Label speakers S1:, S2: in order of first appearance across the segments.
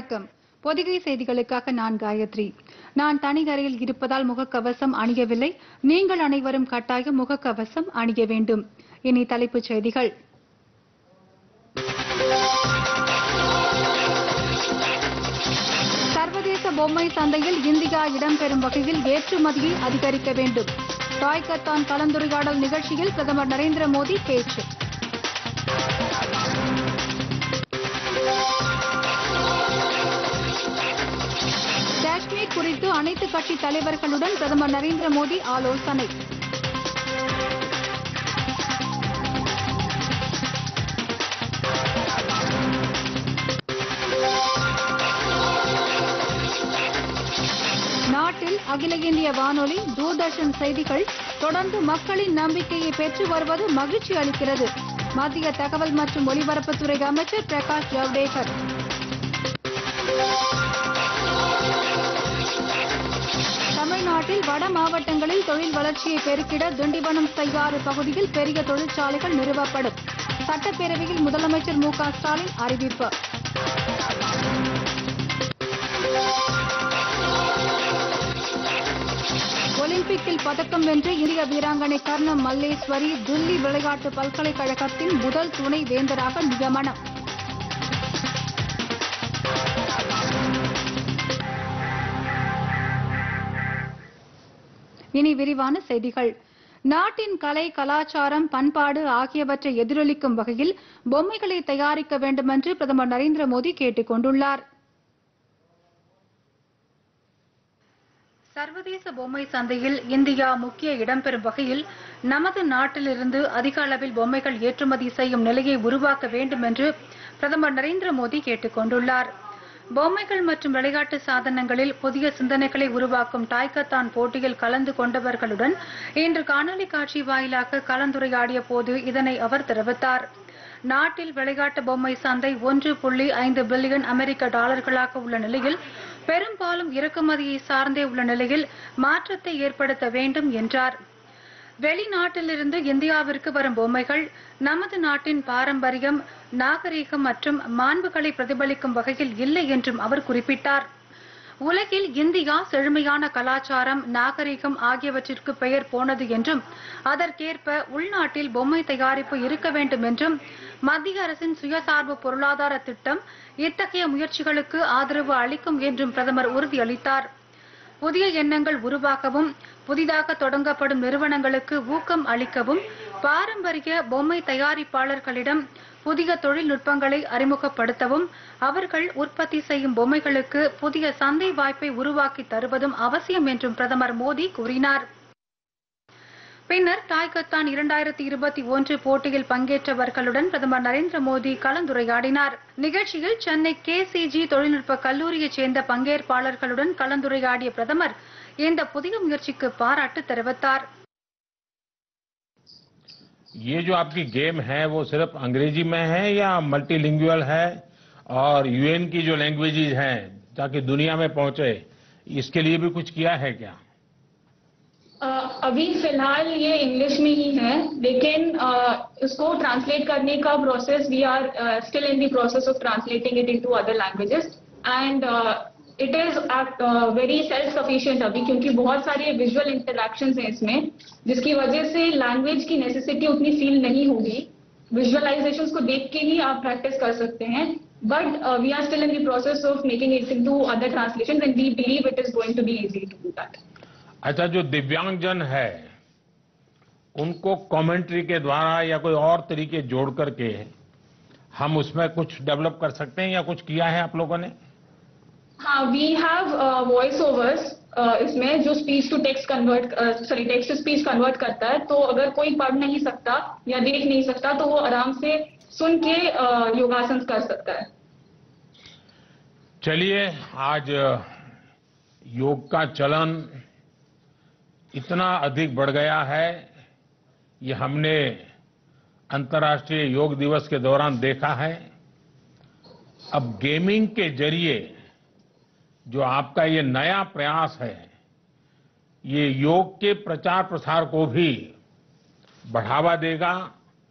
S1: வணக்கம். பொதிகை செய்திகளுக்காக நான் காயத்ரி. நான் தனியறையில் இருப்பதால் முகக்கவசம் அணியவில்லை. நீங்கள் அனைவரும் கட்டாயம் முகக்கவசம் அணிய வேண்டும். இனி தலைப்புச் செய்திகள். சர்வதேச பொம்மை சந்தையில் இந்தியா இடம்பெறும் வகையில் ஏற்றுமதியை அதிகரிக்க வேண்டும். டாய்கத்தான் கலந்துரையாடல் நிகழ்ச்சியில் பிரதமர் நரேந்திர மோடி பேச்சு. காஷ்மீர் குறித்து அனைத்து கட்சி தலைவர்களுடன் பிரதமர் நரேந்திர மோடி ஆலோசனை. நாட்டில் அகில இந்திய வானொலி, தூர்தர்ஷன் செய்திகள் தொடர்ந்து மக்களின் நம்பிக்கையை பெற்று வருவது மகிழ்ச்சி அளிக்கிறது. மத்திய தகவல் மற்றும் ஒலிபரப்புத்துறை அமைச்சர் பிரகாஷ் ஜவடேகர். தமிழ்நாட்டில் வட மாவட்டங்களில் தொழில் வளர்ச்சியை பெருக்கிட திண்டிவனம் செய்யாறு பகுதியில் பெரிய தொழிற்சாலைகள் நிறுவப்படும். சட்டப்பேரவையில் முதலமைச்சர் மு க ஸ்டாலின் அறிவிப்பு. ஒலிம்பிக்கில் பதக்கம் வென்று இந்திய வீராங்கனை கர்ணம் மல்லேஸ்வரி தில்லி விளையாட்டு பல்கலைக்கழகத்தின் முதல் துணை வேந்தராக நியமனம். இனி விரிவான செய்திகள். நாட்டின் கலை, கலாச்சாரம், பண்பாடு ஆகியவற்றை எதிரொலிக்கும் வகையில் பொம்மைகளை தயாரிக்க வேண்டும் என்று பிரதமர் நரேந்திர மோடி கேட்டுக் கொண்டுள்ளார். சர்வதேச பொம்மை சந்தையில் இந்தியா முக்கிய இடம்பெறும் வகையில் நமது நாட்டிலிருந்து அதிக அளவில் பொம்மைகள் ஏற்றுமதி செய்யும் நிலையை உருவாக்க வேண்டும் என்று பிரதமர் நரேந்திர மோடி கேட்டுக் கொண்டுள்ளார். பொம்மைகள் மற்றும் விளையாட்டு சாதனங்களில் புதிய சிந்தனைகளை உருவாக்கும் டாய்கத்தான் போட்டியில் கலந்து கொண்டவர்களுடன் இன்று காணொலி காட்சி வாயிலாக கலந்துரையாடிய போது இதனை அவர் தெரிவித்தார். நாட்டில் விளையாட்டு பொம்மை சந்தை 1.5 பில்லியன் அமெரிக்க டாலர்களாக உள்ள நிலையில் பெரும்பாலும் இறக்குமதியை சார்ந்தே உள்ள நிலையில் மாற்றத்தை ஏற்படுத்த வேண்டும் என்றார். வெளிநாட்டிலிருந்து இந்தியாவிற்கு வரும் பொம்மைகள் நமது நாட்டின் பாரம்பரியம், நாகரீகம் மற்றும் மாண்புகளை பிரதிபலிக்கும் வகையில் இல்லை என்றும் அவர் குறிப்பிட்டார். உலகில் இந்தியா செழுமையான கலாச்சாரம், நாகரீகம் ஆகியவற்றிற்கு பெயர் போனது என்றும் அதற்கேற்ப உள்நாட்டில் பொம்மை தயாரிப்பு இருக்க வேண்டும் என்றும் மத்திய அரசின் சுயசார்பு பொருளாதார திட்டம் இத்தகைய முயற்சிகளுக்கு ஆதரவு அளிக்கும் என்றும் பிரதமர் உறுதியளித்தார். புதிய எண்ணங்கள் உருவாக்கவும், புதிதாக தொடங்கப்படும் நிறுவனங்களுக்கு ஊக்கம் அளிக்கவும், பாரம்பரிய பொம்மை தயாரிப்பாளர்களிடம் புதிய தொழில்நுட்பங்களை அறிமுகப்படுத்தவும், அவர்கள் உற்பத்தி செய்யும் பொம்மைகளுக்கு புதிய சந்தை வாய்ப்பை உருவாக்கி தருவதும் அவசியம் என்றும் பிரதமர் மோடி கூறினார். பின்னர் டாய்கத்தான் 2021 போட்டியில் பங்கேற்றவர்களுடன் பிரதமர் நரேந்திர மோடி கலந்துரையாடினார். நிகழ்ச்சியில் சென்னை KCG தொழில்நுட்ப கல்லூரியைச் சேர்ந்த பங்கேற்பாளர்களுடன் கலந்துரையாடிய பிரதமர் இந்த புதிய முயற்சிக்கு பாராட்டு தெரிவித்தார்.
S2: ये जो आपकी गेम है वो सिर्फ अंग्रेजी में है या मल्टीलिंगुअल है और UN की जो लैंग्वेजेज हैं ताकि दुनिया में पहुंचे, इसके लिए भी कुछ किया है क्या?
S3: अभी फिलहाल ये इंग्लिश में ही है, लेकिन इसको ट्रांसलेट करने का process we are still in the process of translating it into other languages and it is very self sufficient अभी, क्योंकि बहुत सारे विजुअल इंटरैक्शंस हैं इसमें, जिसकी वजह से लैंग्वेज की नेसेसिटी उतनी फील नहीं होगी. विजुअलाइजेशंस को देख के ही आप प्रैक्टिस कर सकते हैं, but we are still in the process of making it into other translations and we believe it is going to be easy to do that.
S2: अच्छा, जो दिव्यांगजन है उनको कमेंट्री के द्वारा या कोई और तरीके जोड़ करके हम उसमें कुछ डेवलप कर सकते हैं या कुछ किया है आप लोगों ने?
S3: हाँ, वी हैव वॉइस ओवर्स इसमें जो speech to text text to speech convert करता है, तो अगर कोई पढ़ नहीं सकता या देख नहीं सकता तो वो आराम से सुन के योगासन कर सकता है.
S2: चलिए, आज योग का चलन इतना अधिक बढ़ गया है, ये हमने अंतर्राष्ट्रीय योग दिवस के दौरान देखा है. अब गेमिंग के जरिए जो आपका ये नया प्रयास है, ये योग के प्रचार प्रसार को भी बढ़ावा देगा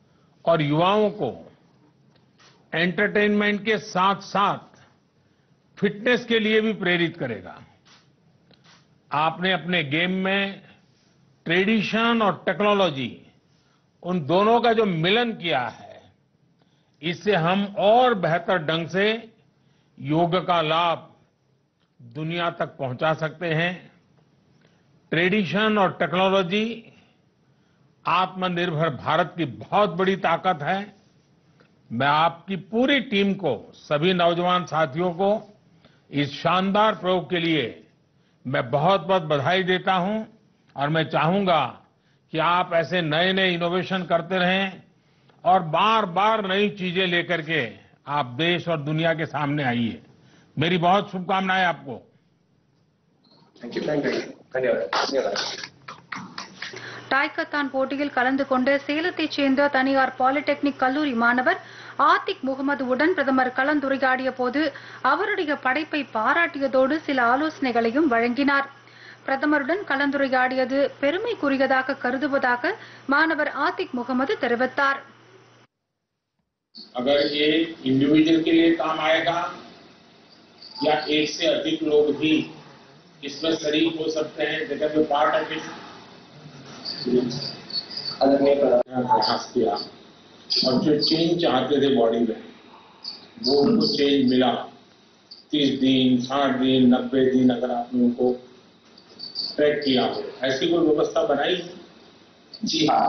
S2: और युवाओं को एंटरटेनमेंट के साथ साथ फिटनेस के लिए भी प्रेरित करेगा। आपने अपने गेम में ट्रेडिशन और टेक्नोलॉजी, उन दोनों का जो मिलन किया है, इससे हम और बेहतर ढंग से योग का लाभ दुनिया तक पहुंचा सकते हैं। ट्रेडिशन और टेक्नोलॉजी आत्मनिर्भर भारत की बहुत बड़ी ताकत है। मैं आपकी पूरी टीम को, सभी नौजवान साथियों को इस शानदार प्रयोग के लिए मैं बहुत बहुत बधाई देता हूं और मैं चाहूंगा कि आप ऐसे नए नए इनोवेशन करते रहें और बार बार नई चीजें लेकर के आप देश और दुनिया के सामने आइए। मेरी बहुत शुभकामनाएं आपको।
S4: थैंक यू धन्यवाद।
S1: டாய்கத்தான் போட்டியில் கலந்து கொண்டு சேலத்தைச் சேர்ந்த தனியார் பாலிடெக்னிக் கல்லூரி மாணவர் ஆத்திக் முகமதுவுடன் பிரதமர் கலந்துரையாடிய போது அவருடைய படைப்பை பாராட்டியதோடு சில ஆலோசனைகளையும் வழங்கினார். பிரதமருடன் கலந்துரையாடியது பெருமைக்குரியதாக கருதுவதாக மாணவர் ஆத்திக் முகமது தெரிவித்தார்.
S2: अगर ये इंडिविजुअल के लिए काम आएगा या एक से अधिक लोग भी इसमें शरीक हो सकते हैं, जगह में पार्ट ऑफ इट प्रयास किया और जो चेंज चाहते थे बॉडी में वो उनको चेंज मिला। 30 दिन 60 दिन 90 दिन अगर आपने उनको ट्रैक किया हो, ऐसी कोई व्यवस्था बनाई?
S4: जी हाँ।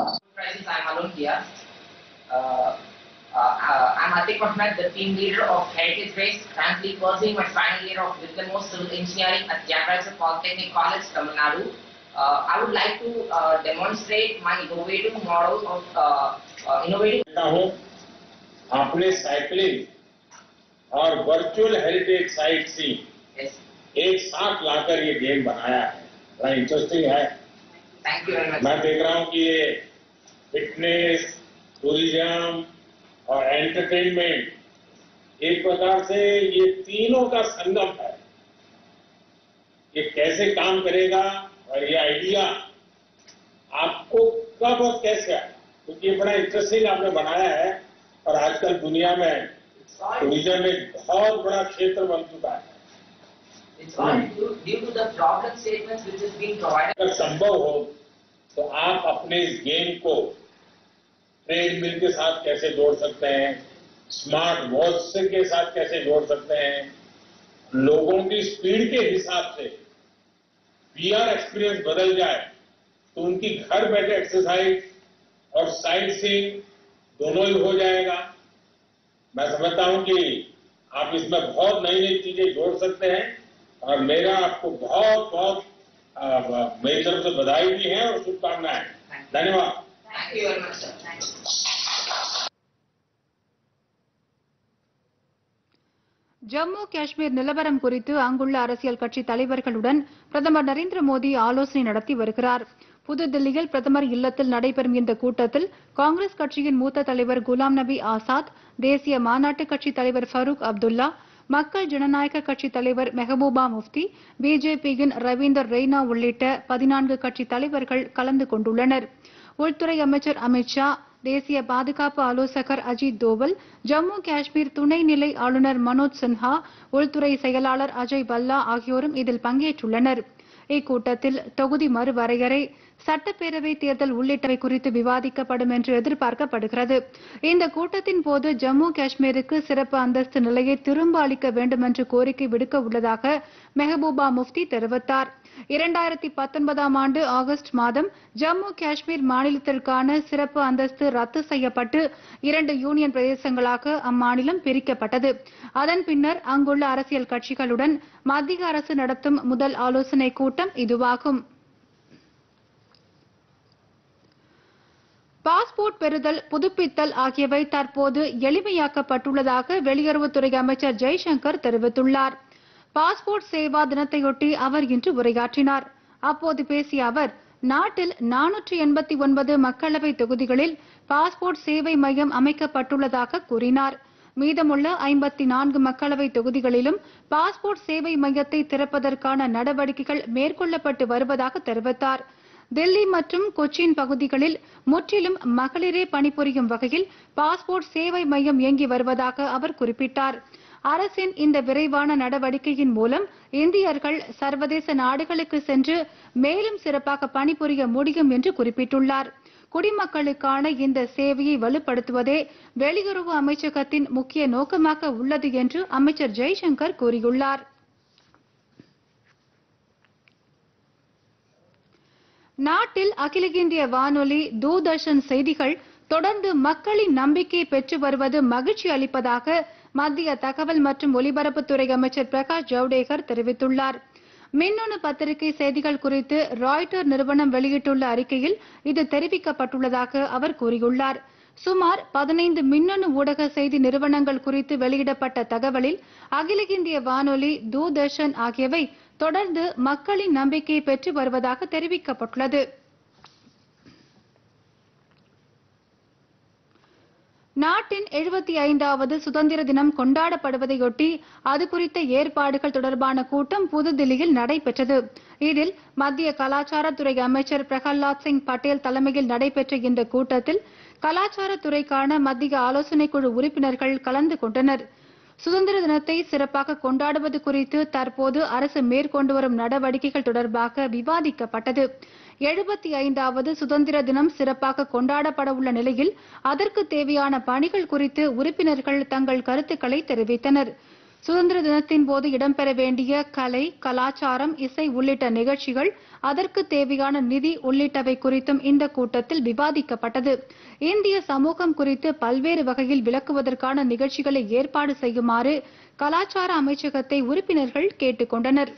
S5: I'm Atik Ahmed, the team leader of Heritage Race, currently pursuing my final year of Diploma Civil Engineering at Jayapura Polytechnic College, Tamil Nadu. I would like to demonstrate my innovative model of innovative.
S2: आपने cycling और virtual heritage site सी एक साथ लाकर ये game बनाया है, बड़ा interesting है।
S5: Thank you very much.
S2: मैं देख रहा हूँ कि ये फिटनेस, टूरिज्म और एंटरटेनमेंट एक प्रकार से ये तीनों का संगम है। ये कैसे काम करेगा और ये आइडिया आपको कब और कैसे आया, क्योंकि ये बड़ा इंटरेस्टिंग आपने बनाया है और आजकल दुनिया में टूरिज्म एक बहुत बड़ा क्षेत्र बन चुका है।
S5: It's all due to the problem statements which is being provided.
S2: अगर संभव हो तो आप अपने इस गेम को ट्रेडमिल के साथ कैसे जोड़ सकते हैं, स्मार्ट वॉच के साथ कैसे जोड़ सकते हैं, लोगों की स्पीड के हिसाब से VR एक्सपीरियंस बदल जाए तो उनकी घर बैठे एक्सरसाइज और साइट सीइंग दोनों ही हो जाएगा। मैं समझता हूं कि आप इसमें बहुत नई नई चीजें जोड़ सकते हैं और मेरा आपको बहुत बहुत मेरी तरफ से बधाई भी है और शुभकामनाएं। धन्यवाद।
S5: Thank you very much, sir. Thank you.
S1: Jammu Kashmir நிலவரம் குறித்து அங்குள்ள அரசியல் கட்சி தலைவர்களுடன் பிரதமர் நரேந்திர மோடி ஆலோசனை நடத்தி வருகிறார். புதுதில்லியில் பிரதமர் இல்லத்தில் நடைபெறும் இந்த கூட்டத்தில் காங்கிரஸ் கட்சியின் மூத்த தலைவர் குலாம் நபி ஆசாத், தேசிய மாநாட்டு கட்சி தலைவர் ஃபரூக் அப்துல்லா, மக்கள் ஜனநாயக கட்சி தலைவர் மெஹபூபா முஃப்தி, பிஜேபியின் ரவீந்தர் ரெய்னா உள்ளிட்ட 14 கட்சி தலைவர்கள் கலந்து கொண்டுள்ளனர். உள்துறை அமைச்சர் அமித் ஷா, தேசிய பாதுகாப்பு ஆலோசகர் அஜித் தோவல், ஜம்மு காஷ்மீர் துணைநிலை ஆளுநர் மனோஜ் சின்ஹா, உள்துறை செயலாளர் அஜய் பல்லா ஆகியோரும் இதில் பங்கேற்றுள்ளனர். இக்கூட்டத்தில் தொகுதி மறுவரையறை, சட்டப்பேரவை தேர்தல் உள்ளிட்டவை குறித்து விவாதிக்கப்படும் என்று எதிர்பார்க்கப்படுகிறது. இந்த கூட்டத்தின் போது ஜம்மு காஷ்மீருக்கு சிறப்பு அந்தஸ்து நிலையை திரும்ப அளிக்க வேண்டும் என்று கோரிக்கை விடுக்க உள்ளதாக மெஹபூபா முஃப்தி தெரிவித்தார். 2019 ஆண்டு ஆகஸ்ட் மாதம் ஜம்மு காஷ்மீர் மாநிலத்திற்கான சிறப்பு அந்தஸ்து ரத்து செய்யப்பட்டு 2 யூனியன் பிரதேசங்களாக அம்மாநிலம் பிரிக்கப்பட்டது. அதன் பின்னர் அங்குள்ள அரசியல் கட்சிகளுடன் மத்திய அரசு நடத்தும் முதல் ஆலோசனை கூட்டம் இதுவாகும். பாஸ்போர்ட் பெறுதல், புதுப்பித்தல் ஆகியவை தற்போது எளிமையாக்கப்பட்டுள்ளதாக வெளியுறவுத்துறை அமைச்சர் ஜெய்சங்கர் தெரிவித்துள்ளார். பாஸ்போர்ட் சேவா தினத்தையொட்டி அவர் இன்று உரையாற்றினார். அப்போது பேசிய அவர், நாட்டில் 489 மக்களவை தொகுதிகளில் பாஸ்போர்ட் சேவை மையம் அமைக்கப்பட்டுள்ளதாக கூறினார். மீதமுள்ள 54 மக்களவை தொகுதிகளிலும் பாஸ்போர்ட் சேவை மையத்தை திறப்பதற்கான நடவடிக்கைகள் மேற்கொள்ளப்பட்டு வருவதாக தெரிவித்தார். தில்லி மற்றும் கொச்சின் பகுதிகளில் முற்றிலும் மகளிரே பணிபுரியும் வகையில் பாஸ்போர்ட் சேவை மையம் இயங்கி வருவதாக அவர் குறிப்பிட்டார். அரசின் இந்த விரைவான நடவடிக்கையின் மூலம் இந்தியர்கள் சர்வதேச நாடுகளுக்கு சென்று மேலும் சிறப்பாக பணிபுரிய முடியும் என்று குறிப்பிட்டுள்ளார். குடிமக்களுக்கான இந்த சேவையை வலுப்படுத்துவதே வெளியுறவு அமைச்சகத்தின் முக்கிய நோக்கமாக உள்ளது என்று அமைச்சர் ஜெய்சங்கர் கூறியுள்ளார். நாட்டில் அகில இந்திய வானொலி, தூர்தர்ஷன் செய்திகள் தொடர்ந்து மக்களின் நம்பிக்கையை பெற்று வருவது மகிழ்ச்சி அளிப்பதாக மத்திய தகவல் மற்றும் ஒலிபரப்புத்துறை அமைச்சர் பிரகாஷ் ஜவடேகர் தெரிவித்துள்ளார். மின்னணு பத்திரிகை செய்திகள் குறித்து ராய்ட்டர் நிறுவனம் வெளியிட்டுள்ள அறிக்கையில் இது தெரிவிக்கப்பட்டுள்ளதாக அவர் கூறியுள்ளார். சுமார் 15 மின்னணு ஊடக செய்தி நிறுவனங்கள் குறித்து வெளியிடப்பட்ட தகவலில் அகில இந்திய வானொலி, தூர்தர்ஷன் ஆகியவை தொடர்ந்து மக்களின் நம்பிக்கையை பெற்று வருவதாக தெரிவிக்கப்பட்டுள்ளது. நாட்டின் 75வது சுதந்திர தினம் கொண்டாடப்படுவதையொட்டி அது குறித்த ஏற்பாடுகள் தொடர்பான கூட்டம் புதுதில்லியில் நடைபெற்றது. இதில் மத்திய கலாச்சாரத்துறை அமைச்சர் பிரகலாத் சிங் பட்டேல் தலைமையில் நடைபெற்ற இந்த கூட்டத்தில் கலாச்சாரத்துறைக்கான மத்திய ஆலோசனைக் குழு உறுப்பினர்கள் கலந்து கொண்டனர். சுதந்திர தினத்தை சிறப்பாக கொண்டாடுவது குறித்து தற்போது அரசு மேற்கொண்டு வரும் நடவடிக்கைகள் தொடர்பாக விவாதிக்கப்பட்டது. 75வது சுதந்திர தினம் சிறப்பாக கொண்டாடப்பட உள்ள நிலையில் அதற்கு தேவையான பணிகள் குறித்து உறுப்பினர்கள் தங்கள் கருத்துக்களை தெரிவித்தனர். சுதந்திர தினத்தின் போது இடம்பெற வேண்டிய கலை, கலாச்சாரம், இசை உள்ளிட்ட நிகழ்ச்சிகள், அதற்கு தேவையான நிதி உள்ளிட்டவை குறித்தும் இந்த கூட்டத்தில் விவாதிக்கப்பட்டது. இந்திய சமூகம் குறித்து பல்வேறு வகையில் விளக்குவதற்கான நிகழ்ச்சிகளை ஏற்பாடு செய்யுமாறு கலாச்சார அமைச்சகத்தை உறுப்பினர்கள் கேட்டுக் கொண்டனர்.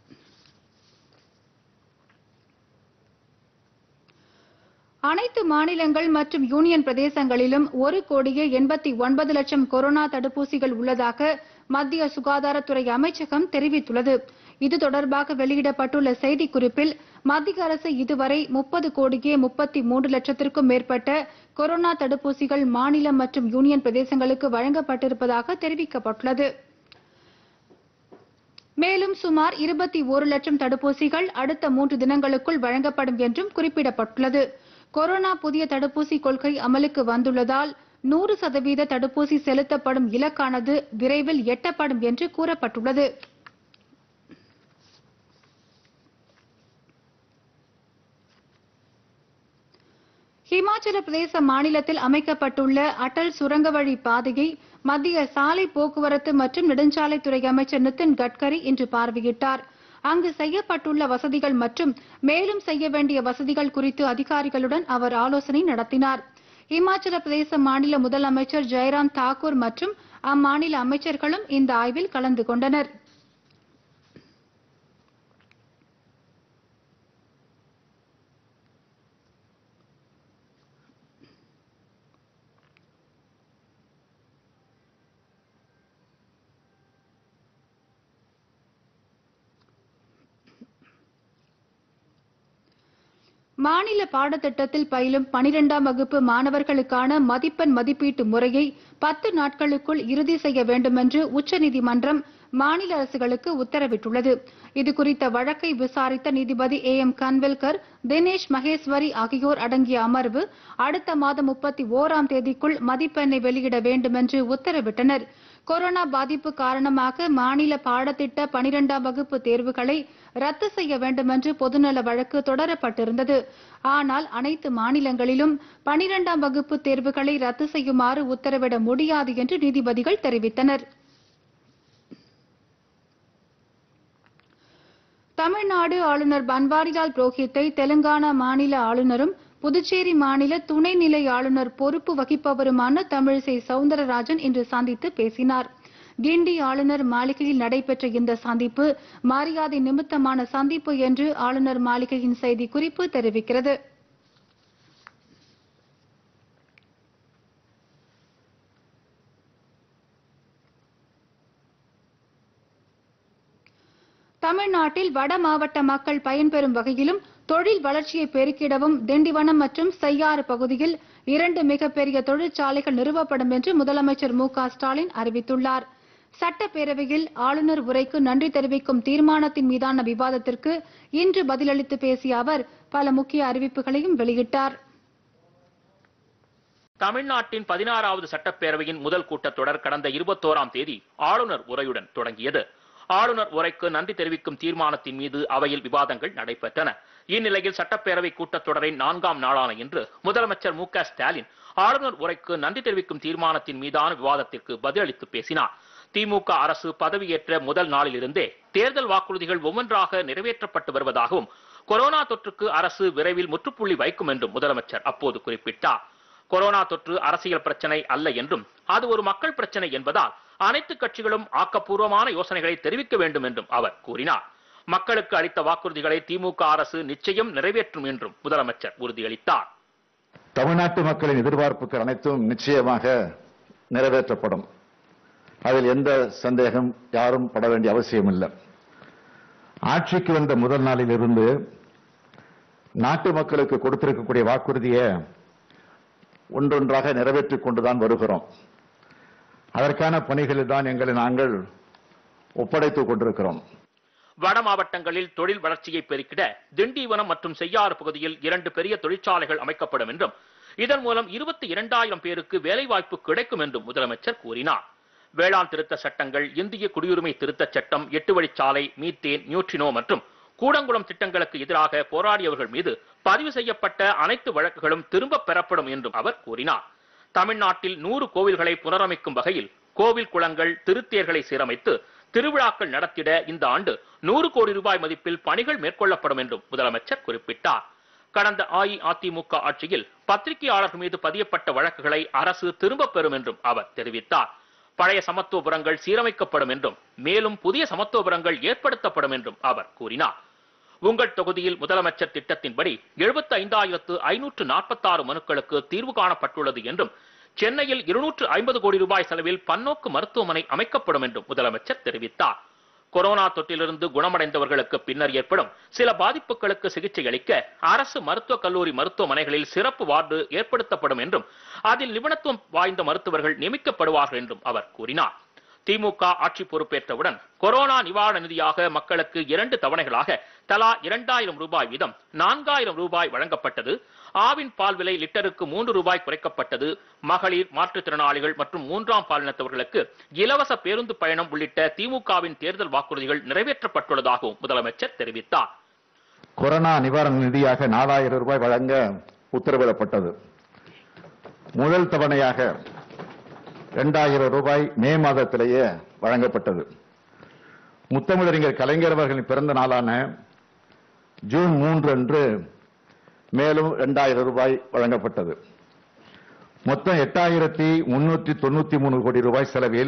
S1: அனைத்து மாநிலங்கள் மற்றும் யூனியன் பிரதேசங்களிலும் 1,89,00,000 கொரோனா தடுப்பூசிகள் உள்ளதாக மத்திய சுகாதாரத்துறை அமைச்சகம் தெரிவித்துள்ளது. இது தொடர்பாக வெளியிடப்பட்டுள்ள செய்திக்குறிப்பில் மத்திய அரசு இதுவரை 30,33,00,000க்கும் மேற்பட்ட கொரோனா தடுப்பூசிகள் மாநிலம் மற்றும் யூனியன் பிரதேசங்களுக்கு வழங்கப்பட்டிருப்பதாக தெரிவிக்கப்பட்டுள்ளது. மேலும் சுமார் 21,00,000 தடுப்பூசிகள் அடுத்த 3 தினங்களுக்குள் வழங்கப்படும் என்றும் குறிப்பிடப்பட்டுள்ளது. கொரோனா புதிய தடுப்பூசி கொள்கை அமலுக்கு வந்துள்ளதால் 100% தடுப்பூசி செலுத்தப்படும் இலக்கானது விரைவில் எட்டப்படும் என்று கூறப்பட்டுள்ளது. ஹிமாச்சல பிரதேச மாநிலத்தில் அமைக்கப்பட்டுள்ள அடல் சுரங்க வழி பாதையை மத்திய சாலை போக்குவரத்து மற்றும் நெடுஞ்சாலைத்துறை அமைச்சர் நிதின் கட்கரி இன்று பார்வையிட்டார். அங்கு செய்யப்பட்டுள்ள வசதிகள் மற்றும் மேலும் செய்ய வேண்டிய வசதிகள் குறித்து அதிகாரிகளுடன் அவர் ஆலோசனை நடத்தினார். இமாச்சல பிரதேச மாநில முதலமைச்சர் ஜெயராம் தாக்கூர் மற்றும் அம்மாநில அமைச்சர்களும் இந்த ஆய்வில் கலந்து கொண்டனர். மாநில பாடத்திட்டத்தில் பயிலும் 12ஆம் வகுப்பு மாணவர்களுக்கான மதிப்பெண் மதிப்பீட்டு முறையை 10 நாட்களுக்குள் இறுதி செய்ய வேண்டுமென்று உச்சநீதிமன்றம் மாநில அரசுகளுக்கு உத்தரவிட்டுள்ளது. இதுகுறித்த வழக்கை விசாரித்த நீதிபதி A.M. கன்வில்கர், தினேஷ் மகேஸ்வரி ஆகியோர் அடங்கிய அமர்வு அடுத்த மாதம் 31ஆம் தேதிக்குள் மதிப்பெண்ணை வெளியிட வேண்டுமென்று உத்தரவிட்டனர். கொரோனா பாதிப்பு காரணமாக மாநில பாடத்திட்ட 12ஆம் வகுப்பு தேர்வுகளை ரத்து செய்ய வேண்டுமென்று பொதுநல வழக்கு தொடரப்பட்டிருந்தது. ஆனால் அனைத்து மாநிலங்களிலும் 12ஆம் வகுப்பு தேர்வுகளை ரத்து செய்யுமாறு உத்தரவிட முடியாது என்று நீதிபதிகள் தெரிவித்தனர். தமிழ்நாடு ஆளுநர் பன்வாரிலால் புரோஹித்தை தெலுங்கானா மாநில ஆளுநரும் புதுச்சேரி மாநில துணைநிலை ஆளுநர் பொறுப்பு வகிப்பவருமான தமிழிசை சவுந்தரராஜன் இன்று சந்தித்து பேசினார். கிண்டி ஆளுநர் மாளிகையில் நடைபெற்ற இந்த சந்திப்பு மரியாதை நிமித்தமான சந்திப்பு என்று ஆளுநர் மாளிகையின் செய்திக்குறிப்பு தெரிவிக்கிறது. தமிழ்நாட்டில் வட மாவட்ட மக்கள் பயன்பெறும் வகையிலும் தொழில் வளர்ச்சியை பெருக்கிடவும் திண்டிவனம் மற்றும் செய்யாறு பகுதியில் 2 மிகப்பெரிய தொழிற்சாலைகள் நிறுவப்படும் என்று முதலமைச்சர் மு.க.ஸ்டாலின் அறிவித்துள்ளார். சட்டப்பேரவையில் ஆளுநர் உரைக்கு நன்றி தெரிவிக்கும் தீர்மானத்தின் மீதான விவாதத்திற்கு இன்று பதிலளித்து பேசிய அவர் பல முக்கிய அறிவிப்புகளையும் வெளியிட்டார்.
S6: தமிழ்நாட்டின் 16வது சட்டப்பேரவையின் முதல் கூட்டத்தொடர் கடந்த 21ஆம் தேதி ஆளுநர் உரையுடன் தொடங்கியது. ஆளுநர் உரைக்கு நன்றி தெரிவிக்கும் தீர்மானத்தின் மீது அவையில் விவாதங்கள் நடைபெற்றன. இந்நிலையில் சட்டப்பேரவை கூட்டத்தொடரின் 4ஆம் நாளான இன்று முதலமைச்சர் மு க ஸ்டாலின் ஆளுநர் உரைக்கு நன்றி தெரிவிக்கும் தீர்மானத்தின் மீதான விவாதத்திற்கு பதிலளித்து பேசினார். திமுக அரசு பதவியேற்ற முதல் நாளிலிருந்தே தேர்தல் வாக்குறுதிகள் ஒவ்வொன்றாக நிறைவேற்றப்பட்டு வருவதாகவும் கொரோனா தொற்றுக்கு அரசு விரைவில் முற்றுப்புள்ளி வைக்கும் என்றும் முதலமைச்சர் அப்போது குறிப்பிட்டார். கொரோனா தொற்று அரசியல் பிரச்சனை அல்ல என்றும் அது ஒரு மக்கள் பிரச்சனை என்பதால் அனைத்து கட்சிகளும் ஆக்கப்பூர்வமான யோசனைகளை தெரிவிக்க வேண்டும் என்றும் அவர் கூறினார். மக்களுக்கு அளித்த வாக்குறுதிகளை திமுக அரசு நிச்சயம் நிறைவேற்றும் என்றும் முதலமைச்சர் உறுதியளித்தார்.
S7: தமிழ்நாட்டு மக்களின் எதிர்பார்ப்புகள் அனைத்தும் நிச்சயமாக நிறைவேற்றப்படும். அதில் எந்த சந்தேகம் யாரும் பட வேண்டிய அவசியம் இல்லை. ஆட்சிக்கு வந்த முதல் நாளிலிருந்து நாட்டு மக்களுக்கு கொடுத்திருக்கக்கூடிய வாக்குறுதியை ஒன்றொன்றாக நிறைவேற்றிக் கொண்டுதான் வருகிறோம். அதற்கான பணிகளில் தான் எங்களை நாங்கள் ஒப்படைத்துக் கொண்டிருக்கிறோம்.
S6: வட மாவட்டங்களில் தொழில் வளர்ச்சியை பெருக்கிட திண்டிவனம் மற்றும் செய்யாறு பகுதியில் 2 பெரிய தொழிற்சாலைகள் அமைக்கப்படும் என்றும் இதன் மூலம் 22,000 பேருக்கு வேலைவாய்ப்பு கிடைக்கும் என்றும் முதலமைச்சர் கூறினார். வேளாண் திருத்த சட்டங்கள், இந்திய குடியுரிமை திருத்தச் சட்டம், 8 வழிச்சாலை, மீத்தேன், நியூட்ரினோ மற்றும் கூடங்குளம் திட்டங்களுக்கு எதிராக போராடியவர்கள் மீது பதிவு செய்யப்பட்ட அனைத்து வழக்குகளும் திரும்பப் பெறப்படும் என்றும் அவர் கூறினார். தமிழ்நாட்டில் 100 கோவில்களை புனரமைக்கும் வகையில் கோவில் குளங்கள், திருத்தேர்களை சீரமைத்து திருவிழாக்கள் நடத்திட இந்த ஆண்டு 100 கோடி ரூபாய் மதிப்பில் பணிகள் மேற்கொள்ளப்படும் என்றும் முதலமைச்சர் குறிப்பிட்டார். கடந்த அஇஅதிமுக ஆட்சியில் பத்திரிகையாளர்கள் மீது பதியப்பட்ட வழக்குகளை அரசு திரும்பப் பெறும் என்றும் அவர் தெரிவித்தார். பழைய சமத்துவபுரங்கள் சீரமைக்கப்படும் என்றும் மேலும் புதிய சமத்துவபுரங்கள் ஏற்படுத்தப்படும் என்றும் அவர் கூறினார். உங்கள் தொகுதியில் முதலமைச்சர் திட்டத்தின்படி 75,546 மனுக்களுக்கு தீர்வு காணப்பட்டுள்ளது என்றும் சென்னையில் 250 கோடி ரூபாய் செலவில் பன்னோக்கு மருத்துவமனை அமைக்கப்படும் என்றும் முதலமைச்சர் தெரிவித்தார். கொரோனா தொற்றிலிருந்து குணமடைந்தவர்களுக்கு பின்னர் ஏற்படும் சில பாதிப்புகளுக்கு சிகிச்சை அளிக்க அரசு மருத்துவக் கல்லூரி மருத்துவமனைகளில் சிறப்பு வார்டு ஏற்படுத்தப்படும் என்றும் அதில் நிபுணத்துவம் வாய்ந்த மருத்துவர்கள் நியமிக்கப்படுவார்கள் என்றும் அவர் கூறினார். திமுக ஆட்சி பொறுப்பேற்றவுடன் கொரோனா நிவாரண நிதியாக மக்களுக்கு 2 தவணைகளாக தலா 2,000 ரூபாய் வீதம் 4,000 ரூபாய் வழங்கப்பட்டது. ஆவின் பால் விலை லிட்டருக்கு 3 ரூபாய் குறைக்கப்பட்டது. மகளிர், மாற்றுத்திறனாளிகள் மற்றும் 3ஆம் பாலினத்தவர்களுக்கு இலவச பேருந்து பயணம் உள்ளிட்ட திமுகவின் தேர்தல் வாக்குறுதிகள் நிறைவேற்றப்பட்டுள்ளதாகவும் முதலமைச்சர் தெரிவித்தார்.
S7: கொரோனா நிவாரண நிதியாக 4,000 ரூபாய் வழங்க உத்தரவிடப்பட்டது. முதல் தவணையாக 2,000 ரூபாய் மே மாதத்திலேயே வழங்கப்பட்டது. முத்தமிழறிஞர் கலைஞர் அவர்களின் பிறந்த நாளான ஜூன் 3 அன்று மேலும் 2,000 ரூபாய் வழங்கப்பட்டது. மொத்தம் 8,393 கோடி ரூபாய் செலவில்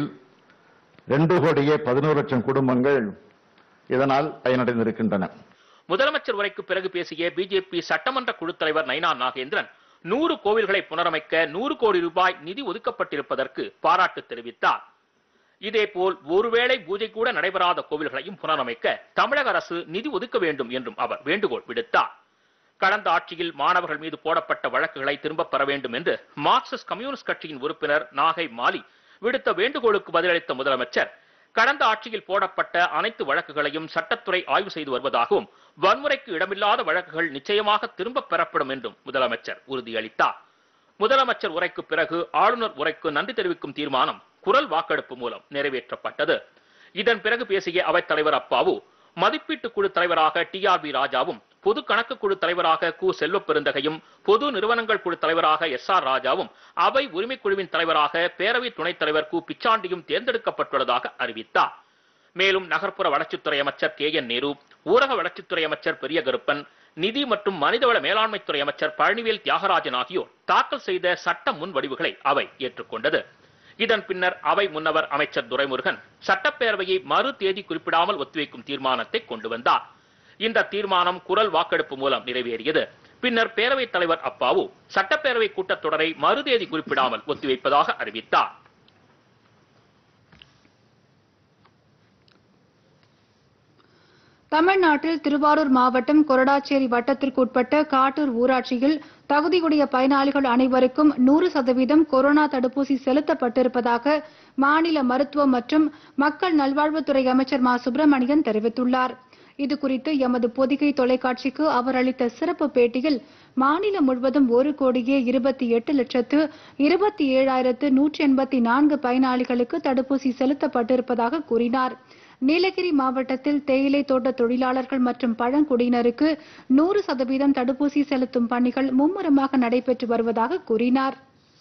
S7: 2,11,00,000 குடும்பங்கள் இதனால் பயனடைந்திருக்கின்றன.
S6: முதலமைச்சர் உரைக்கு பிறகு பேசிய பிஜேபி சட்டமன்ற குழு தலைவர் நைனா நாகேந்திரன் 100 கோவில்களை புனரமைக்க 100 கோடி ரூபாய் நிதி ஒதுக்கப்பட்டிருப்பதற்கு பாராட்டு தெரிவித்தார். இதேபோல் ஒருவேளை பூஜை கூட நடைபெறாத கோவில்களையும் புனரமைக்க தமிழக அரசு நிதி ஒதுக்க வேண்டும் என்றும் அவர் வேண்டுகோள் விடுத்தார். கடந்த ஆட்சியில் மாணவர்கள் மீது போடப்பட்ட வழக்குகளை திரும்பப் பெற வேண்டும் என்று மார்க்சிஸ்ட் கம்யூனிஸ்ட் கட்சியின் உறுப்பினர் நாகை மாலி விடுத்த வேண்டுகோளுக்கு பதிலளித்த முதலமைச்சர் கடந்த ஆட்சியில் போடப்பட்ட அனைத்து வழக்குகளையும் சட்டத்துறை ஆய்வு செய்து வருவதாகவும் வன்முறைக்கு இடமில்லாத வழக்குகள் நிச்சயமாக திரும்பப் பெறப்படும் என்றும் முதலமைச்சர் உறுதியளித்தார். முதலமைச்சர் உரைக்கு பிறகு ஆளுநர் உரைக்கு நன்றி தெரிவிக்கும் தீர்மானம் குரல் வாக்கெடுப்பு மூலம் நிறைவேற்றப்பட்டது. இதன் பிறகு பேசிய அவைத் தலைவர் அப்பாவு மதிப்பீட்டு குழு தலைவராக TRB ராஜாவும், பொது கணக்கு குழு தலைவராக கு செல்வப்பெருந்தகையும், பொது நிறுவனங்கள் குழு தலைவராக SR ராஜாவும், அவை உரிமைக் குழுவின் தலைவராக பேரவை துணைத் தலைவர் கு பிச்சாண்டியும் தேர்ந்தெடுக்கப்பட்டுள்ளதாக அறிவித்தார். மேலும் நகர்ப்புற வளர்ச்சித்துறை அமைச்சர் KN நேரு, ஊரக வளர்ச்சித்துறை அமைச்சர் பெரிய கருப்பன், நிதி மற்றும் மனிதவள மேலாண்மைத்துறை அமைச்சர் பழனிவேல் தியாகராஜன் ஆகியோர் தாக்கல் செய்த சட்ட முன்வடிவுகளை அவை ஏற்றுக்கொண்டது. இதன் பின்னர் அவை முன்னவர் அமைச்சர் துரைமுருகன் சட்டப்பேரவையை மறு தேதி குறிப்பிடாமல் ஒத்திவைக்கும் தீர்மானத்தை கொண்டு வந்தார். இந்த தீர்மானம் குரல் வாக்கெடுப்பு மூலம் நிறைவேறியது. பின்னர் பேரவைத் தலைவர் அப்பாவு சட்டப்பேரவை கூட்டத்தொடரை மறு தேதி குறிப்பிடாமல் ஒத்திவைப்பதாக அறிவித்தார்.
S1: தமிழ்நாட்டில் திருவாரூர் மாவட்டம் கொரடாச்சேரி வட்டத்திற்கு உட்பட்ட காட்டூர் ஊராட்சியில் தகுதியுடைய பயனாளிகள் அனைவருக்கும் 100% கொரோனா தடுப்பூசி செலுத்தப்பட்டிருப்பதாக மாநில மருத்துவம் மற்றும் மக்கள் நல்வாழ்வுத்துறை அமைச்சர் மா சுப்பிரமணியன் தெரிவித்துள்ளார். இதுகுறித்து எமது பொதிகை தொலைக்காட்சிக்கு அவர் அளித்த சிறப்பு பேட்டியில் மாநிலம் முழுவதும் 1,28,27,184 பயனாளிகளுக்கு தடுப்பூசி செலுத்தப்பட்டிருப்பதாக கூறினார். நீலகிரி மாவட்டத்தில் தேயிலை தோட்ட தொழிலாளர்கள் மற்றும் பழங்குடியினருக்கு 100% தடுப்பூசி செலுத்தும் பணிகள் மும்முரமாக நடைபெற்று வருவதாக கூறினார்.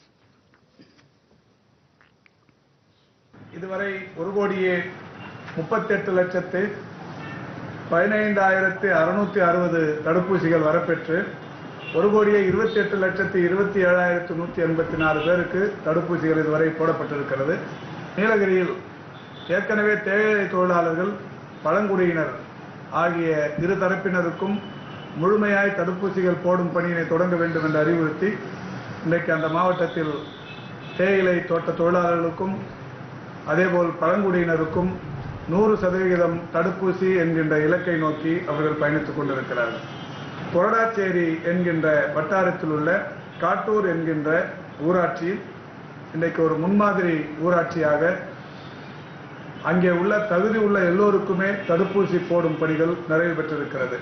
S8: இதுவரை 1,38,15,660 தடுப்பூசிகள் வரப்பெற்று 1,28,27,184 பேருக்கு தடுப்பூசிகள் இதுவரை போடப்பட்டிருக்கிறது. நீலகிரியில் ஏற்கனவே தேயிலை தொழிலாளர்கள், பழங்குடியினர் ஆகிய இரு தரப்பினருக்கும் முழுமையாய் தடுப்பூசிகள் போடும் பணியினை தொடங்க வேண்டும் என்று அறிவுறுத்தி இன்றைக்கு அந்த மாவட்டத்தில் தேயிலை தோட்ட தொழிலாளர்களுக்கும் அதேபோல் பழங்குடியினருக்கும் 100% தடுப்பூசி என்கின்ற இலக்கை நோக்கி அவர்கள் பயணித்துக் கொண்டிருக்கிறார்கள். கொரடாச்சேரி என்கின்ற வட்டாரத்தில் உள்ள காட்டூர் என்கின்ற ஊராட்சி இன்றைக்கு ஒரு முன்மாதிரி ஊராட்சியாக அங்கே உள்ள தகுதி உள்ள எல்லோருக்குமே தடுப்பூசி போடும் பணிகள் நிறைவு பெற்றிருக்கிறது.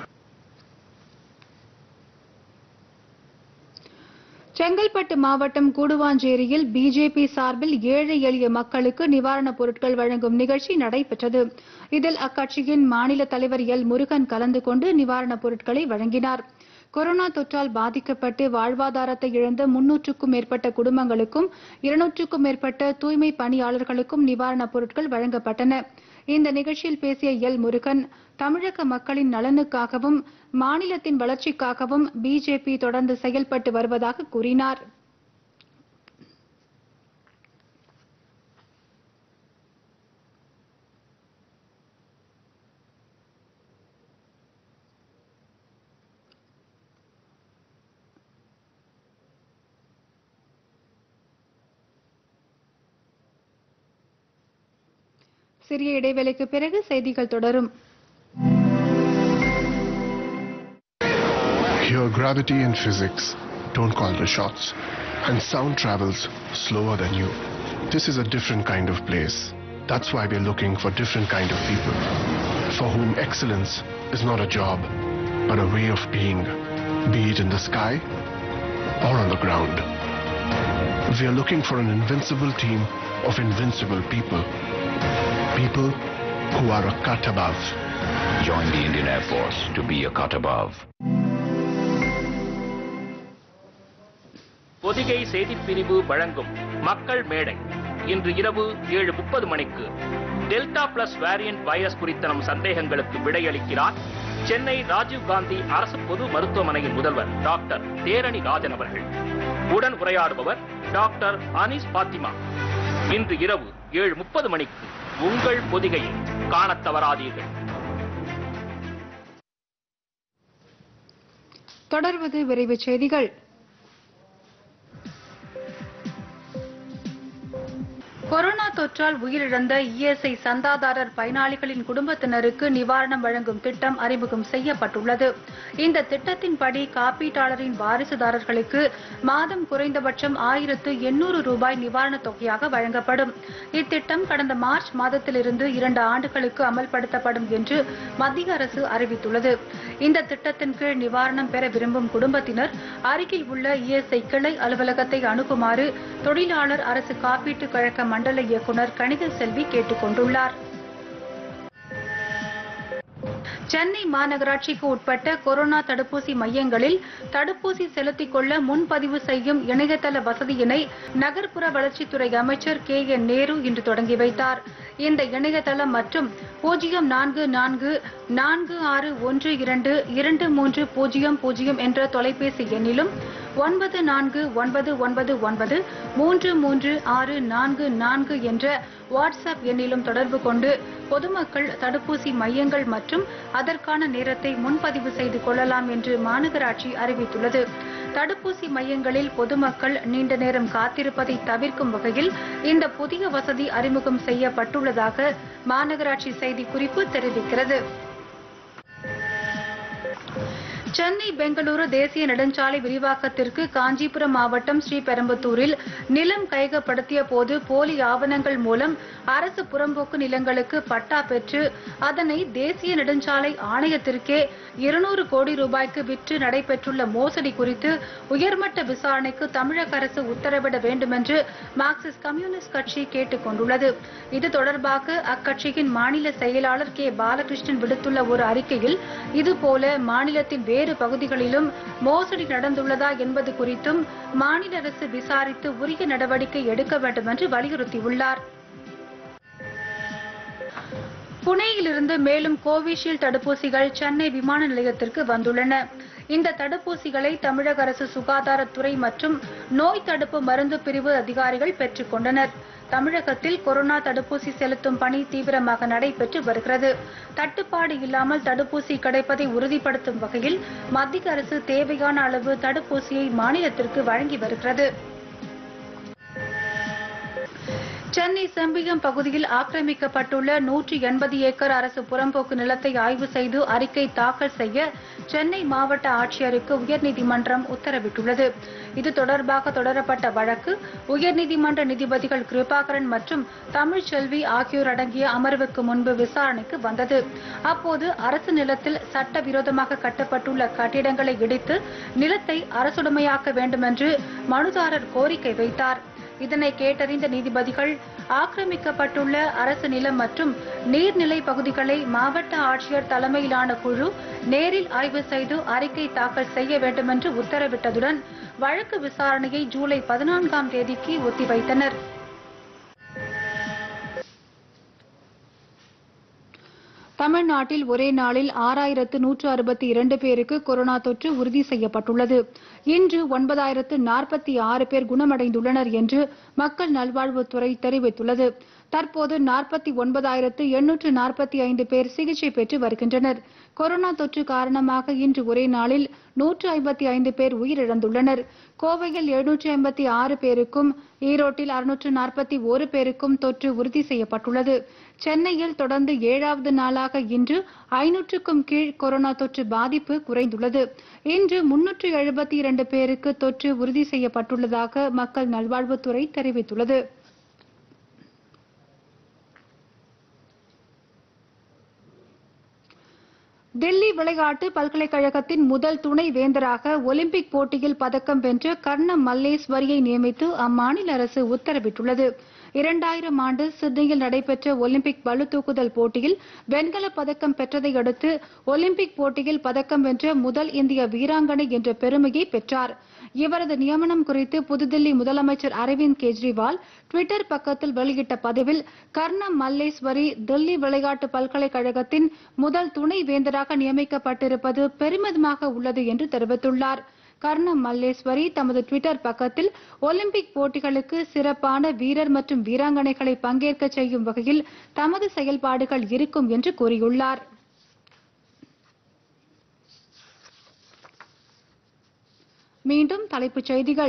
S1: செங்கல்பட்டு மாவட்டம் கூடுவாஞ்சேரியில் பிஜேபி சார்பில் ஏழை எளிய மக்களுக்கு நிவாரணப் பொருட்கள் வழங்கும் நிகழ்ச்சி நடைபெற்றது. இதில் அக்கட்சியின் மாநில தலைவர் எல் முருகன் கலந்து கொண்டு நிவாரணப் பொருட்களை வழங்கினார். கொரோனா தொற்றால் பாதிக்கப்பட்டு வாழ்வாதாரத்தை இழந்த 300க்கும் மேற்பட்ட குடும்பங்களுக்கும் 200க்கும் மேற்பட்ட தூய்மை பணியாளர்களுக்கும் நிவாரணப் பொருட்கள் வழங்கப்பட்டன. இந்த நிகழ்ச்சியில் பேசிய எல் முருகன், தமிழக மக்களின் நலனுக்காகவும் மாநிலத்தின் வளர்ச்சிக்காகவும் பிஜேபி தொடர்ந்து செயல்பட்டு வருவதாக கூறினார். சிறிய இடைவேளைக்கு பிறகு செய்திகள் தொடரும்.
S9: Here gravity and physics don't call the shots, and sound travels slower than you. This is a different kind of place. That's why we're looking for different kind of people, for whom excellence is not a job, but a way of being, be it in the sky or on the ground. We are looking for an invincible team of invincible people. People who are a cut above.
S10: Join the Indian Air Force to be a cut above.
S6: Pothigai செய்திப் பிரிவு வழங்கும் மக்கள் மேடை இன்று இரவு 7:30 மணிக்கு delta plus variant virus குறித்த நம் சந்தேகங்களுக்கு விடையளிக்கிறார் சென்னை ராஜீவ்காந்தி அரசு பொது மருத்துவமனையின் முதல்வர் டாக்டர் தேரணி ராஜன் அவர்கள். உடன் உரையாடுபவர் டாக்டர் அனீஸ் பாத்திமா. இன்று இரவு 7:30 மணிக்கு உங்கள் பொதிகையில் காணத் தவறாதீர்கள்.
S1: தொடர்வது விரைவுச் செய்திகள். கொரோனா தொற்றால் உயிரிழந்த இஎஸ்ஐ சந்தாதாரர் பயனாளிகளின் குடும்பத்தினருக்கு நிவாரணம் வழங்கும் திட்டம் அறிமுகம் செய்யப்பட்டுள்ளது. இந்த திட்டத்தின்படி காப்பீட்டாளரின் வாரிசுதாரர்களுக்கு மாதம் குறைந்தபட்சம் 1,800 ரூபாய் நிவாரணத் தொகையாக வழங்கப்படும். இத்திட்டம் கடந்த மார்ச் மாதத்திலிருந்து 2 ஆண்டுகளுக்கு அமல்படுத்தப்படும் என்று மத்திய அரசு அறிவித்துள்ளது. இந்த திட்டத்தின் கீழ் நிவாரணம் பெற விரும்பும் குடும்பத்தினர் அருகில் உள்ள இஎஸ்ஐ கிளை அலுவலகத்தை அணுகுமாறு தொழிலாளர் அரசு காப்பீட்டு கழக மண்டல இயக்குநர் கணித செல்வி கேட்டுக் கொண்டுள்ளார். சென்னை மாநகராட்சிக்கு உட்பட்ட கொரோனா தடுப்பூசி மையங்களில் தடுப்பூசி செலுத்திக் கொள்ள முன்பதிவு செய்யும் இணையதள வசதியினை நகர்ப்புற வளர்ச்சித்துறை அமைச்சர் KN நேரு இன்று தொடங்கி வைத்தார். இந்த இணையதளம் மற்றும் 044461223000 என்ற தொலைபேசி எண்ணிலும் 9499933644 என்ற வாட்ஸ்அப் எண்ணிலும் தொடர்பு கொண்டு பொதுமக்கள் தடுப்பூசி மையங்கள் மற்றும் அதற்கான நேரத்தை முன்பதிவு செய்து கொள்ளலாம் என்று மாநகராட்சி அறிவித்துள்ளது. தடுப்பூசி மையங்களில் பொதுமக்கள் நீண்ட நேரம் காத்திருப்பதை தவிர்க்கும் வகையில் இந்த புதிய வசதி அறிமுகம் செய்யப்பட்டுள்ளதாக மாநகராட்சி செய்திக்குறிப்பு தெரிவிக்கிறது. சென்னை பெங்களூரு தேசிய நெடுஞ்சாலை விரிவாக்கத்திற்கு காஞ்சிபுரம் மாவட்டம் ஸ்ரீபெரும்புத்தூரில் நிலம் கையகப்படுத்திய போது போலி ஆவணங்கள் மூலம் அரசு புறம்போக்கு நிலங்களுக்கு பட்டா பெற்று அதனை தேசிய நெடுஞ்சாலை ஆணையத்திற்கே 200 கோடி ரூபாய்க்கு விற்று நடைபெற்றுள்ள மோசடி குறித்து உயர்மட்ட விசாரணைக்கு தமிழக அரசு உத்தரவிட வேண்டும் என்று மார்க்சிஸ்ட் கம்யூனிஸ்ட் கட்சி கேட்டுக் கொண்டுள்ளது. இது தொடர்பாக அக்கட்சியின் மாநில செயலாளர் கே. பாலகிருஷ்ணன் விடுத்துள்ள ஒரு அறிக்கையில் இதுபோல மாநிலத்தின் வேறு பகுதிகளிலும் மோசடி நடந்துள்ளதா என்பது குறித்தும் மாநில அரசு விசாரித்து உரிய நடவடிக்கை எடுக்க வேண்டும் என்று வலியுறுத்தியுள்ளார். புனேயிலிருந்து மேலும் கோவிஷீல்டு தடுப்பூசிகள் சென்னை விமான நிலையத்திற்கு வந்துள்ளன. இந்த தடுப்பூசிகளை தமிழக அரசு சுகாதாரத்துறை மற்றும் நோய் தடுப்பு மருந்து பிரிவு அதிகாரிகள் பெற்றுக் கொண்டனர். தமிழகத்தில் கொரோனா தடுப்பூசி செலுத்தும் பணி தீவிரமாக நடைபெற்று வருகிறது. தட்டுப்பாடு இல்லாமல் தடுப்பூசி கிடைப்பதை உறுதிப்படுத்தும் வகையில் மத்திய அரசு தேவையான அளவு தடுப்பூசியை மாநிலத்திற்கு வழங்கி வருகிறது. சென்னை செம்பியம் பகுதியில் ஆக்கிரமிக்கப்பட்டுள்ள 180 ஏக்கர் அரசு புறம்போக்கு நிலத்தை ஆய்வு செய்து அறிக்கை தாக்கல் செய்ய சென்னை மாவட்ட ஆட்சியருக்கு உயர்நீதிமன்றம் உத்தரவிட்டுள்ளது. இது தொடர்பாக தொடரப்பட்ட வழக்கு உயர்நீதிமன்ற நீதிபதிகள் கிருபாகரன் மற்றும் தமிழ்ச்செல்வி ஆகியோர் அடங்கிய அமர்வுக்கு முன்பு விசாரணைக்கு வந்தது. அப்போது அரசு நிலத்தில் சட்டவிரோதமாக கட்டப்பட்டுள்ள கட்டிடங்களை இடித்து நிலத்தை அரசுடைமையாக்க வேண்டும் என்று மனுதாரர் கோரிக்கை வைத்தார். இதனை கேட்டறிந்த நீதிபதிகள் ஆக்கிரமிக்கப்பட்டுள்ள அரசு நிலம் மற்றும் நீர்நிலை பகுதிகளை மாவட்ட ஆட்சியர் தலைமையிலான குழு நேரில் ஆய்வு செய்து அறிக்கை தாக்கல் செய்ய வேண்டும் என்று உத்தரவிட்டதுடன் வழக்கு விசாரணையை ஜூலை 14ஆம் தேதிக்கு ஒத்திவைத்தனர். தமிழ்நாட்டில் ஒரே நாளில் 6162 பேருக்கு கொரோனா தொற்று உறுதி செய்யப்பட்டுள்ளது. இன்று 9046 பேர் குணமடைந்துள்ளனர் என்று மக்கள் நல்வாழ்வுத்துறை தெரிவித்துள்ளது. தற்போது 49845 பேர் சிகிச்சை பெற்று வருகின்றனர். கொரோனா தொற்று காரணமாக இன்று ஒரே நாளில் 155 பேர் உயிரிழந்துள்ளனர். கோவையில் 756 பேருக்கும் ஈரோட்டில் 641 பேருக்கும் தொற்று உறுதி செய்யப்பட்டுள்ளது. சென்னையில் தொடர்ந்து 7வது நாளாக இன்று 500க்கும் கீழ் கொரோனா தொற்று பாதிப்பு குறைந்துள்ளது. இன்று 372 பேருக்கு தொற்று உறுதி செய்யப்பட்டுள்ளதாக மக்கள் நல்வாழ்வுத்துறை தெரிவித்துள்ளது. தில்லி விளையாட்டு பல்கலைக்கழகத்தின் முதல் துணை வேந்தராக ஒலிம்பிக் போட்டியில் பதக்கம் வென்ற கர்ணம் மல்லேஸ்வரியை நியமித்து அம்மாநில அரசு உத்தரவிட்டுள்ளது. 2000 ஆண்டு சிட்னியில் நடைபெற்ற ஒலிம்பிக் பளுதூக்குதல் போட்டியில் வெண்கலப் பதக்கம் பெற்றதை அடுத்து ஒலிம்பிக் போட்டியில் பதக்கம் வென்ற முதல் இந்திய வீராங்கனை என்ற பெருமையை பெற்றார். இவரது நியமனம் குறித்து புதுதில்லி முதலமைச்சர் அரவிந்த் கெஜ்ரிவால் டுவிட்டர் பக்கத்தில் வெளியிட்ட பதிவில் கர்ணம் மல்லேஸ்வரி தில்லி விளையாட்டு பல்கலைக்கழகத்தின் முதல் துணை வேந்தராக நியமிக்கப்பட்டிருப்பது பெருமிதமாக உள்ளது என்று தெரிவித்துள்ளார். கர்ணம் மல்லேஸ்வரி தமது டுவிட்டர் பக்கத்தில் ஒலிம்பிக் போட்டிகளுக்கு சிறப்பான வீரர் மற்றும் வீராங்கனைகளை பங்கேற்க செய்யும் வகையில் தமது செயல்பாடுகள் இருக்கும் என்று கூறியுள்ளார். மீண்டும் தலைப்புச் செய்திகள்.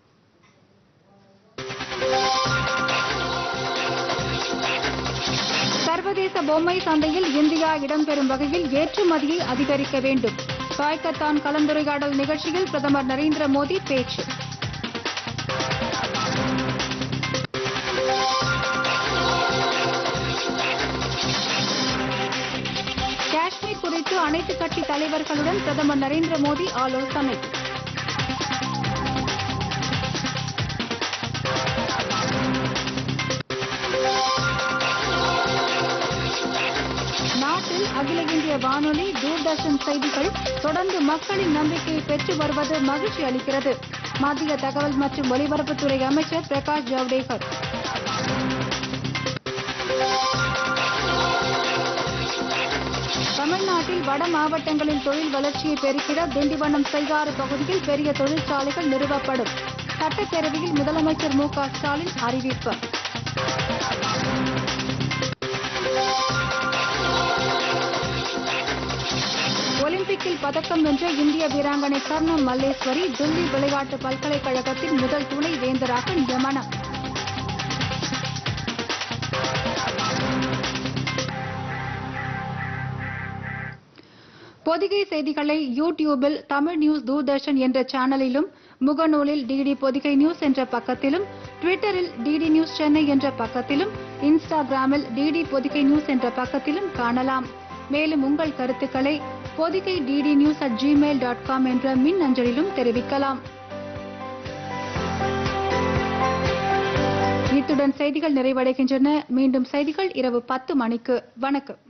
S1: சர்வதேச பொம்மை சந்தையில் இந்தியா இடம்பெறும் வகையில் ஏற்றுமதியை அதிகரிக்க வேண்டும். பாய்கத்தான் கலந்துரையாடல் நிகழ்ச்சியில் பிரதமர் நரேந்திர மோடி பேச்சு. காஷ்மீர் குறித்து அனைத்துக் கட்சி தலைவர்களுடன் பிரதமர் நரேந்திர மோடி ஆலோசனை. நாட்டில் அகில இந்திய வானொலி தூர்தர்ஷன் செய்திகள் தொடர்ந்து மக்களின் நம்பிக்கையை பெற்று வருவது மகிழ்ச்சி அளிக்கிறது. மத்திய தகவல் மற்றும் ஒலிபரப்புத்துறை அமைச்சர் பிரகாஷ் ஜவடேகர். தமிழ்நாட்டில் வட மாவட்டங்களில் தொழில் வளர்ச்சியை பெருக்கிட திண்டிவனம் செய்யாறு பகுதியில் பெரிய தொழிற்சாலைகள் நிறுவப்படும். சட்டப்பேரவையில் முதலமைச்சர் மு.க. ஸ்டாலின் அறிவிப்பு. ஒலிம்பிக்கில் பதக்கம் வென்ற இந்திய வீராங்கனை கர்ணம் மல்லேஸ்வரி தில்லி விளையாட்டு பல்கலைக்கழகத்தின் முதல் துணை வேந்தராக நியமனம். பொதிகை செய்திகளை யூடியூபில் தமிழ் நியூஸ் தூர்தர்ஷன் என்ற சேனலிலும், முகநூலில் டிடி பொதிகை நியூஸ் என்ற பக்கத்திலும், ட்விட்டரில் டிடி நியூஸ் சென்னை என்ற பக்கத்திலும், இன்ஸ்டாகிராமில் டிடி பொதிகை நியூஸ் என்ற பக்கத்திலும் காணலாம். மேலும் உங்கள் கருத்துக்களை பொதிகை ddnews@gmail.com என்ற மின் அஞ்சலிலும் தெரிவிக்கலாம். இத்துடன் செய்திகள் நிறைவடைகின்றன. மீண்டும் செய்திகள் இரவு 10 மணிக்கு. வணக்கம்.